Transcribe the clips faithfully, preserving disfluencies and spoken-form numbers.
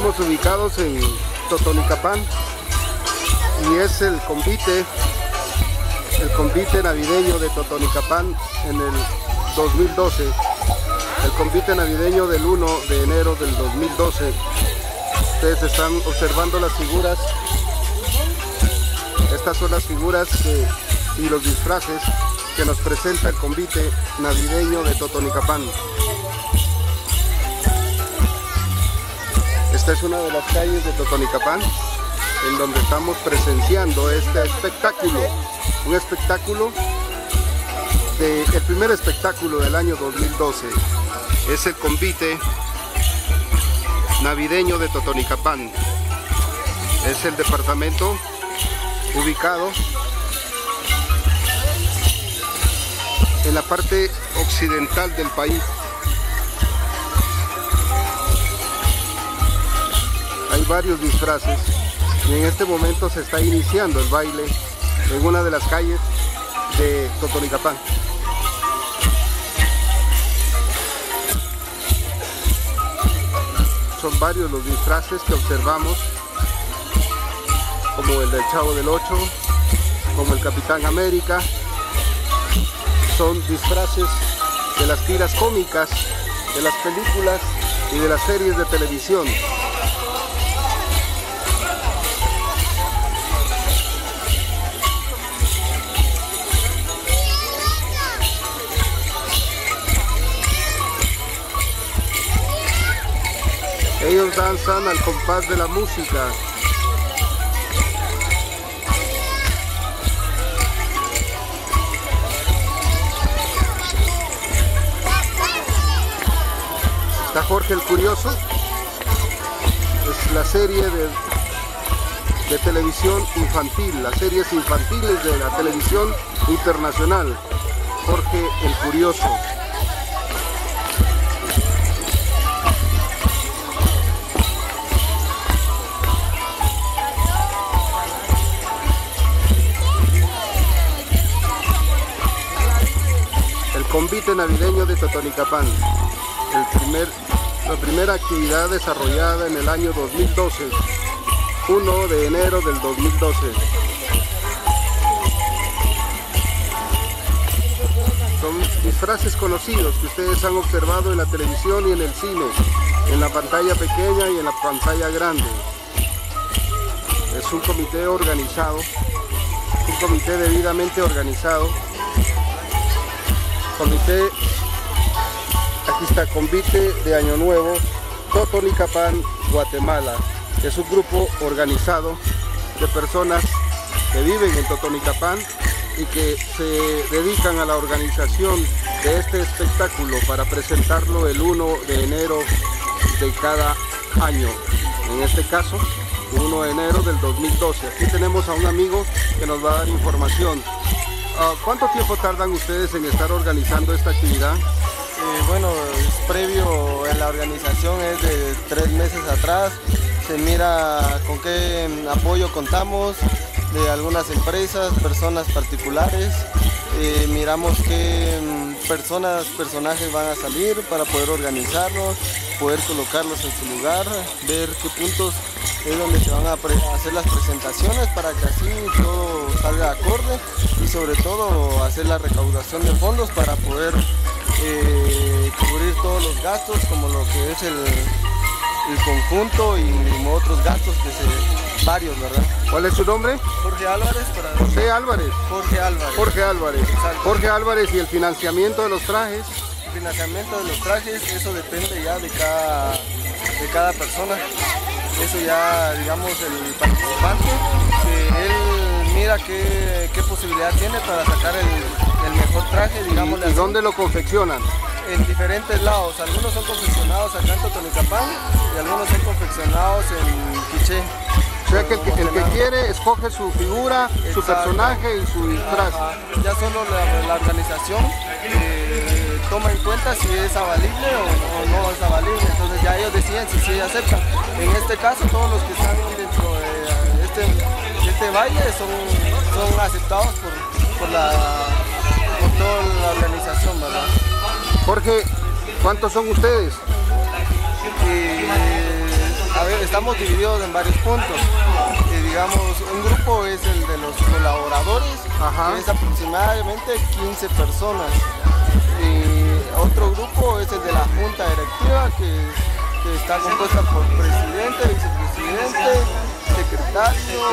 Estamos ubicados en Totonicapán y es el convite, el convite navideño de Totonicapán en el dos mil doce, el convite navideño del uno de enero del dos mil doce. Ustedes están observando las figuras, estas son las figuras que, y los disfraces que nos presenta el convite navideño de Totonicapán. Esta es una de las calles de Totonicapán en donde estamos presenciando este espectáculo, un espectáculo de, el primer espectáculo del año dos mil doce, es el convite navideño de Totonicapán. Es el departamento ubicado en la parte occidental del país. Hay varios disfraces y en este momento se está iniciando el baile en una de las calles de Totonicapán. Son varios los disfraces que observamos, como el del Chavo del Ocho, como el Capitán América. Son disfraces de las tiras cómicas, de las películas y de las series de televisión. Ellos danzan al compás de la música. Está Jorge el Curioso. Es la serie de, de televisión infantil, las series infantiles de la televisión internacional. Jorge el Curioso. Convite navideño de Totonicapán, el primer, la primera actividad desarrollada en el año dos mil doce, uno de enero del dos mil doce. Son disfraces conocidos que ustedes han observado en la televisión y en el cine, en la pantalla pequeña y en la pantalla grande. Es un comité organizado, un comité debidamente organizado. Comité, aquí está, convite de Año Nuevo, Totonicapán, Guatemala. Es un grupo organizado de personas que viven en Totonicapán y que se dedican a la organización de este espectáculo para presentarlo el uno de enero de cada año. En este caso, uno de enero del dos mil doce. Aquí tenemos a un amigo que nos va a dar información. Uh, ¿Cuánto tiempo tardan ustedes en estar organizando esta actividad? Eh, bueno, es previo en la organización, es de tres meses atrás. Se mira con qué apoyo contamos de algunas empresas, personas particulares. Eh, miramos qué personas, personajes van a salir para poder organizarlos, poder colocarlos en su lugar, ver qué puntos es donde se van a hacer las presentaciones para que así todo salga acorde y sobre todo hacer la recaudación de fondos para poder eh, cubrir todos los gastos como lo que es el, el conjunto y otros gastos que se varios, ¿verdad? ¿Cuál es su nombre? Jorge Álvarez. Para... José Álvarez. Jorge Álvarez. Jorge Álvarez. Exacto. Jorge Álvarez. ¿Y el financiamiento de los trajes? El financiamiento de los trajes, eso depende ya de cada, de cada persona. Eso ya, digamos, el participante, que él mira qué, qué posibilidad tiene para sacar el, el mejor traje, digamos. ¿Y, y dónde lo confeccionan? En diferentes lados. Algunos son confeccionados acá en Totonicapán y algunos son confeccionados en Quiché. O sea que el, que el que quiere escoge su figura, exacto, su personaje y su disfraz. Ajá. Ya solo la, la organización eh, toma en cuenta si es avalible o, o no es avalible. Entonces ya ellos deciden si sí aceptan. En este caso todos los que están dentro de este, de este baile son, son aceptados por, por, la, por toda la organización, ¿verdad? Jorge, ¿cuántos son ustedes? Eh, a ver, estamos divididos en varios puntos. Y digamos, un grupo es el de los colaboradores, Ajá. que es aproximadamente quince personas. Y otro grupo es el de la junta directiva, que, que está compuesta por presidente, vicepresidente, secretario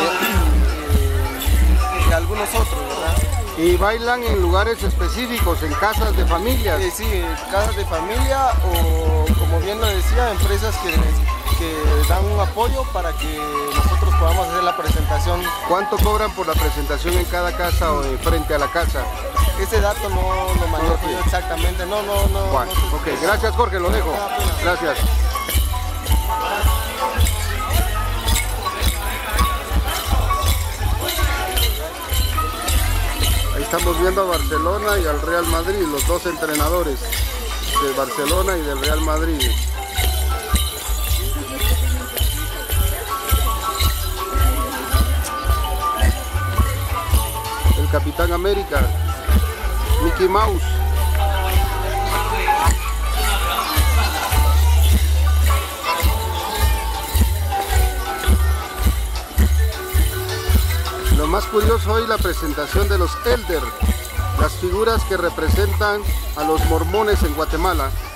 y, y algunos otros, ¿verdad? ¿Y bailan en lugares específicos, en casas de familias? Eh, sí, casas de familia o, como bien lo decía, empresas que, que dan un apoyo para que nosotros podamos hacer la presentación. ¿Cuánto cobran por la presentación en cada casa o en frente a la casa? Ese dato no lo manejo No, yo exactamente, no, no, no. Bueno, no sé. ok, gracias Jorge, lo dejo. Gracias. Ahí estamos viendo a Barcelona y al Real Madrid, los dos entrenadores de Barcelona y del Real Madrid. El Capitán América, Mickey Mouse. Lo más curioso hoy, la presentación de los Elder, las figuras que representan a los mormones en Guatemala.